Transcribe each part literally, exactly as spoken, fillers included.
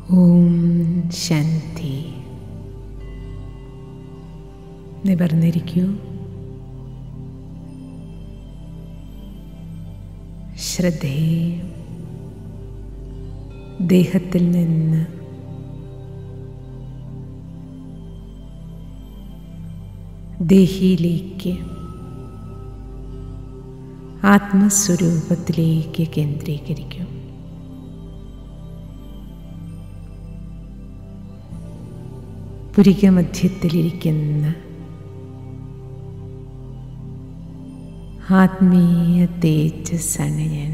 ഓം ശാന്തി. നിവർന്നിരിക്കൂ. ശ്രദ്ധയെ ദേഹത്തിൽ നിന്ന് ദേഹിയിലേക്ക് ആത്മസ്വരൂപത്തിലേക്ക് കേന്ദ്രീകരിക്കും. പുരികമധ്യത്തിലിരിക്കുന്ന ആത്മീയ തേജസ്സാണ് ഞാൻ.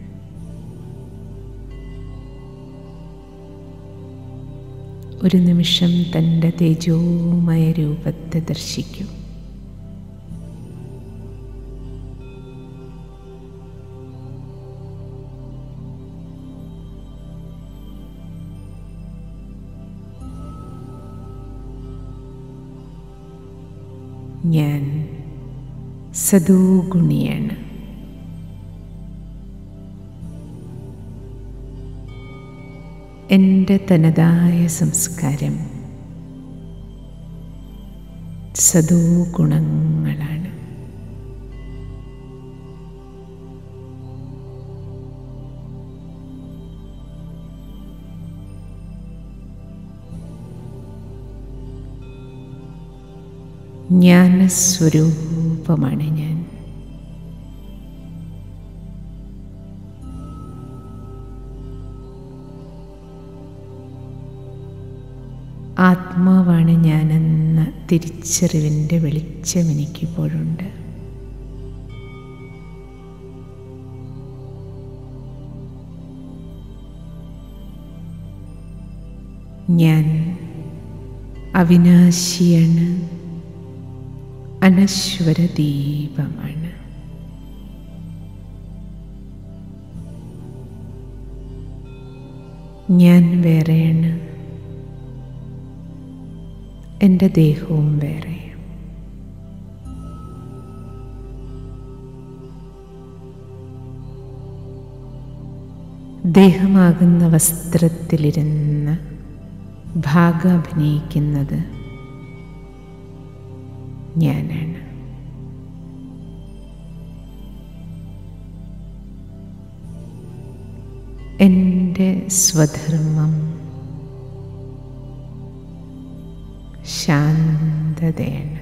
ഒരു നിമിഷം തൻ്റെ തേജോമയ രൂപത്തെ ദർശിക്കൂ. ഞാൻ സദോഗുണിയാണ്. എൻ്റെ തനതായ സംസ്കാരം സദോ ഗുണങ്ങളാണ്. ജ്ഞാനസ്വരൂപമാണ് ഞാൻ. ആത്മാവാണ് ഞാനെന്ന തിരിച്ചറിവിൻ്റെ വെളിച്ചം എനിക്കിപ്പോഴുണ്ട്. ഞാൻ അവിനാശിയാണ്, അനശ്വര ദീപമാണ്. ഞാൻ വേറെയാണ്, എൻ്റെ ദേഹവും വേറെ. ദേഹമാകുന്ന വസ്ത്രത്തിലിരുന്ന് ഭാഗം അഭിനയിക്കുന്നത് ഞാനാണ്. എൻ്റെ സ്വധർമ്മം ശാന്തതയാണ്.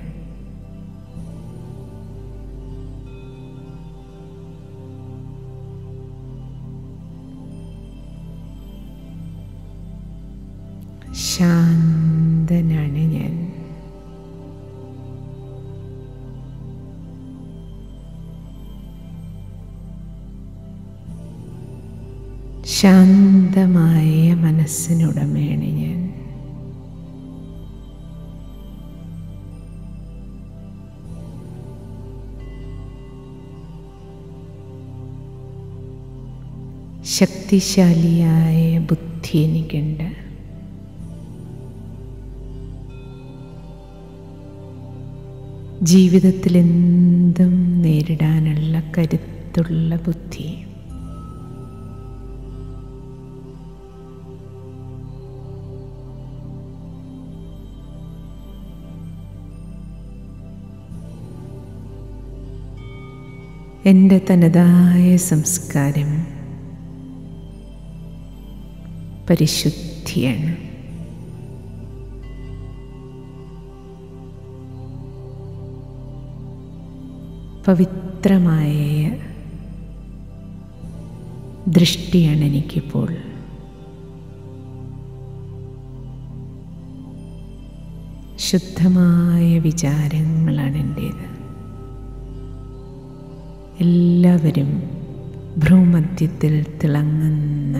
ശാന്തനാണ് ഞാൻ. ശാന്തമായ മനസ്സിനുടമയാണ് ഞാൻ. ശക്തിശാലിയായ ബുദ്ധി എനിക്കുണ്ട്. ജീവിതത്തിൽ എന്തും നേരിടാനുള്ള കരുത്തുള്ള ബുദ്ധി. എൻ്റെ തനതായ സംസ്കാരം പരിശുദ്ധിയാണ്. പവിത്രമായ ദൃഷ്ടിയാണ് എനിക്കിപ്പോൾ. ശുദ്ധമായ വിചാരങ്ങളാണ് എൻ്റേത്. എല്ലാവരും ഭ്രൂമധ്യത്തിൽ തിളങ്ങുന്ന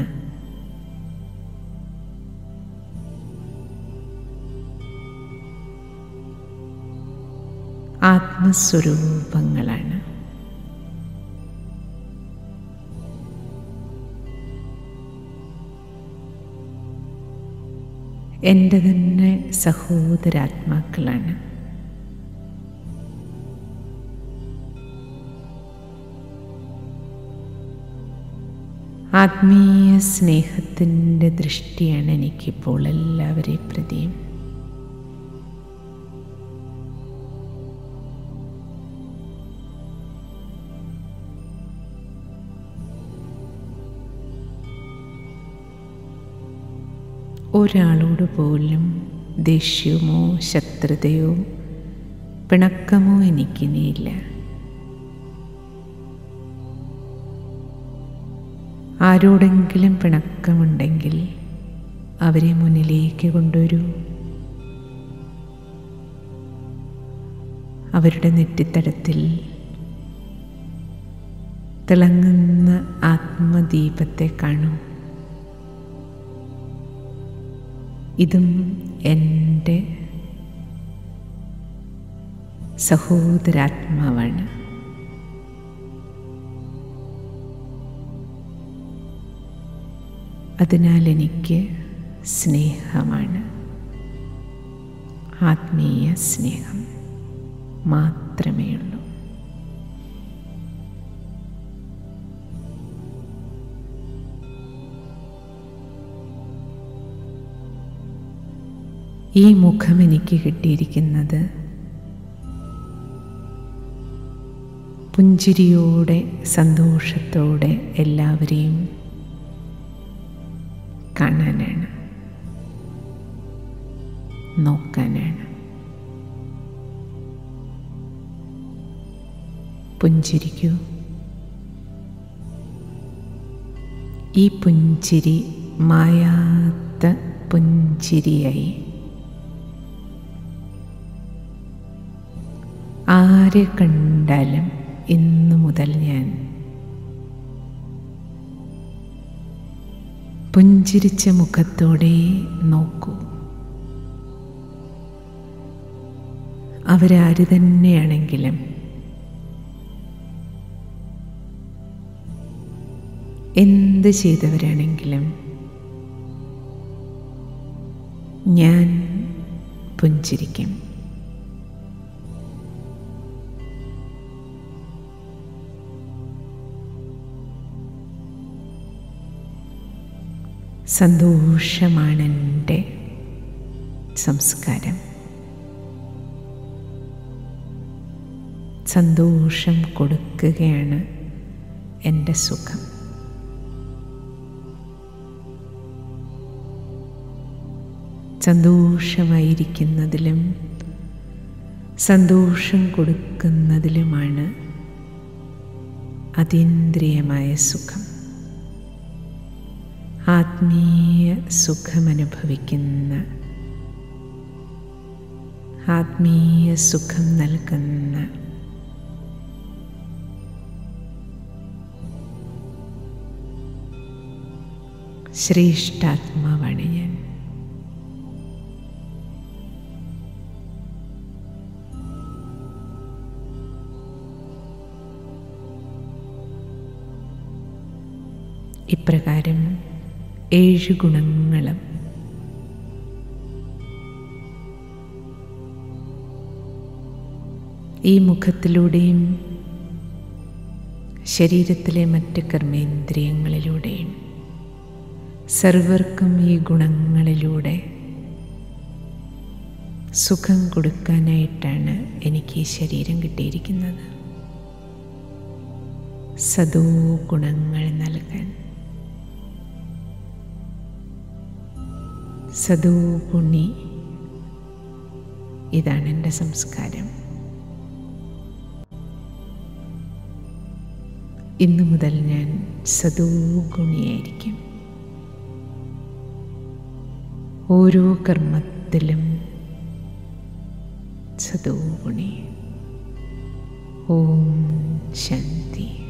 ആത്മസ്വരൂപങ്ങളാണ്. എൻ്റെ തന്നെ സഹോദരാത്മാക്കളാണ്. ആത്മീയ സ്നേഹത്തിൻ്റെ ദൃഷ്ടിയാണ് എനിക്കിപ്പോൾ എല്ലാവരെയും പ്രതിയും. ഒരാളോട് പോലും ദേഷ്യമോ ശത്രുതയോ പിണക്കമോ എനിക്കിനിയില്ല. ആരോടെങ്കിലും പിണക്കമുണ്ടെങ്കിൽ അവരെ മുന്നിലേക്ക് കൊണ്ടുവരൂ. അവരുടെ നെറ്റിത്തടത്തിൽ തിളങ്ങുന്ന ആത്മദീപത്തെ കാണൂ. ഇതും എൻ്റെ സഹോദരാത്മാവാണ്. അതിനാൽ എനിക്ക് സ്നേഹമാണ്, ആത്മീയ സ്നേഹം മാത്രമേ ഉള്ളൂ. ഈ മുഖം എനിക്ക് കിട്ടിയിരിക്കുന്നത് പുഞ്ചിരിയോടെ സന്തോഷത്തോടെ എല്ലാവരെയും കാണാനാണ്, നോക്കാനാണ്. പുഞ്ചിരിക്കൂ. ഈ പുഞ്ചിരി മായാത്ത പുഞ്ചിരിയായി ആരെ കണ്ടാലും ഇന്നു മുതൽ ഞാൻ പുഞ്ചിരിച്ച മുഖത്തോടെ നോക്കൂ. അവരാര് തന്നെയാണെങ്കിലും എന്ത് ചെയ്തവരാണെങ്കിലും ഞാൻ പുഞ്ചിരിക്കും. സന്തോഷമാണെൻ്റെ സംസ്കാരം. സന്തോഷം കൊടുക്കുകയാണ് എൻ്റെ സുഖം. സന്തോഷമായിരിക്കുന്നതിലും സന്തോഷം കൊടുക്കുന്നതിലുമാണ് അതീന്ദ്രിയമായ സുഖം. ആത്മീയ സുഖമനുഭവിക്കുന്ന, ആത്മീയ സുഖം നൽകുന്ന ശ്രേഷ്ഠാത്മാവാണ് ഞാൻ. ഇപ്രകാരം ഏഴ് ഗുണങ്ങളും ഈ മുഖത്തിലൂടെയും ശരീരത്തിലെ മറ്റ് കർമ്മേന്ദ്രിയങ്ങളിലൂടെയും സർവർക്കും ഈ ഗുണങ്ങളിലൂടെ സുഖം കൊടുക്കാനായിട്ടാണ് എനിക്ക് ഈ ശരീരം കിട്ടിയിരിക്കുന്നത്. സദോ ഗുണങ്ങൾ നൽകാൻ, സദോ ഗുണി, ഇതാണ് എൻ്റെ സംസ്കാരം. ഇന്നു മുതൽ ഞാൻ സദോ ഗുണിയായിരിക്കും. ഓരോ കർമ്മത്തിലും സദോ ഗുണി. ഓം ശാന്തി.